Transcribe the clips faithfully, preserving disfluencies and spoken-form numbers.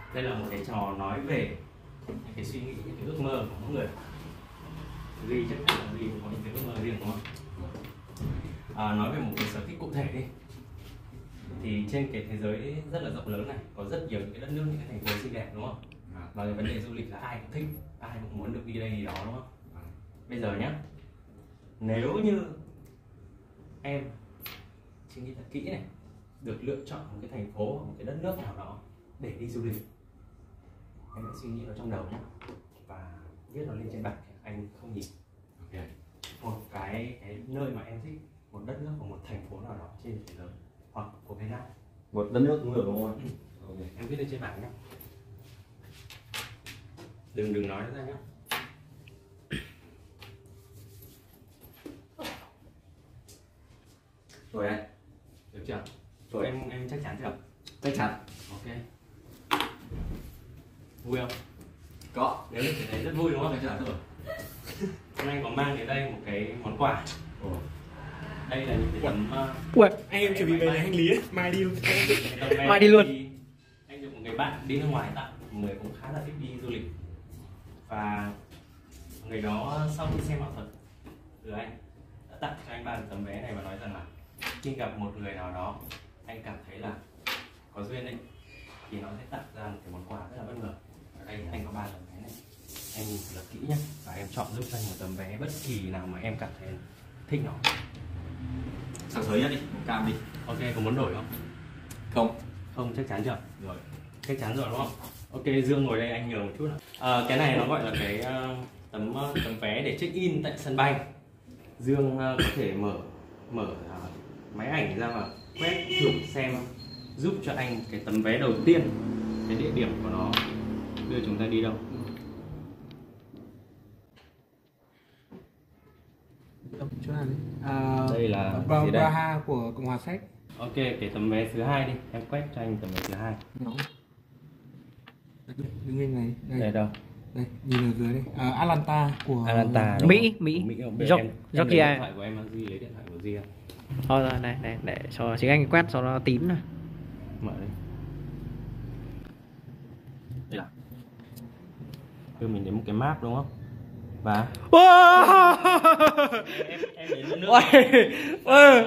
Đây là một cái trò nói về những cái suy nghĩ, những cái ước mơ của mỗi người. Duy chắc chắn là Duy có những cái ước mơ riêng đúng không? À, nói về một cái sở thích cụ thể đi. Thì trên cái thế giới rất là rộng lớn này, có rất nhiều những cái đất nước, những cái thành phố xinh đẹp đúng không? Và cái vấn đề du lịch là ai cũng thích, ai cũng muốn được đi đây đi đó đúng không? Bây giờ nhá, nếu như em suy nghĩ thật kỹ này, được lựa chọn một cái thành phố, một cái đất nước nào đó để đi du lịch, em hãy suy nghĩ nó trong đầu nhé và viết nó lên trên bảng, anh không nhìn. Okay. Một cái cái nơi mà em thích, một đất nước hoặc một thành phố nào đó trên thế giới hoặc của Việt Nam. Một đất nước cũng được đúng không? Ừ. Okay. Em viết lên trên bảng nhé. Đừng đừng nói nó ra nhé. Rồi đây. Được chưa? Rồi em em chắc chắn chưa? Chắc chắn. Ok. Vui không? Có. Nếu như thế này rất vui đúng không? Chắc chắn rồi. Hôm nay có mang đến đây một cái món quà. Ồ. Đây là những cái tấm uh... Ui, anh em chuẩn bị về lấy hành lý ấy, mai đi luôn. Mai đi luôn. Anh được một người bạn đi nước ngoài tặng, một người cũng khá là thích đi du lịch. Và người đó sau khi xem ảo thuật từ anh đã tặng cho anh ba tấm vé này và nói rằng là khi gặp một người nào đó anh cảm thấy là có duyên đấy thì nó sẽ tặng ra một cái món quà rất là bất ngờ. Ở đây anh có ba tấm vé này, anh nhìn thật kỹ nhé và em chọn giúp anh một tấm vé bất kỳ nào mà em cảm thấy thích nó. Sáng sớm nhất đi, một cam đi. Ok, có muốn đổi không? Không. Không, chắc chắn chưa? Rồi, chắc chắn rồi đúng không? Ok, Dương ngồi đây anh nhờ một chút nào. À, cái này nó gọi là cái uh, tấm uh, tấm vé để check in tại sân bay. Dương uh, có thể mở mở uh, máy ảnh ra và quét thử xem, giúp cho anh cái tấm vé đầu tiên, cái địa điểm của nó đưa chúng ta đi đâu. Chỗ nào đấy? À, Đây là Bra gì đây? Praha của Cộng hòa Séc. Ok, cái tấm vé thứ hai đi, em quét cho anh tấm vé thứ hai. Nó. Đứng lên này. Đây. Đây đâu? Đây, nhìn ở dưới đây. À, Atlanta của Atlanta Mỹ, Mỹ. Georgia. Điện thoại của em là Duy, lấy điện thoại của Duy. Thôi rồi, đây, đây, để cho chính anh quét cho nó tím này. Mở đây. Đây là. Đưa mình đến một cái map đúng không? Và em em đến đất nước. Ôi.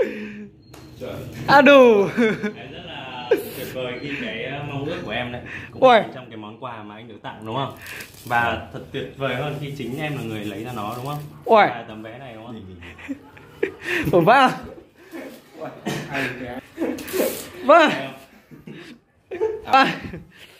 À đủ. Em rất là tuyệt vời khi cái mong ước của em đấy cũng trong cái món quà mà anh được tặng đúng không? Và thật tuyệt vời hơn khi chính em là người lấy ra nó đúng không? Ôi. Và tấm vé này đúng không? Ủa vâng. Vâng.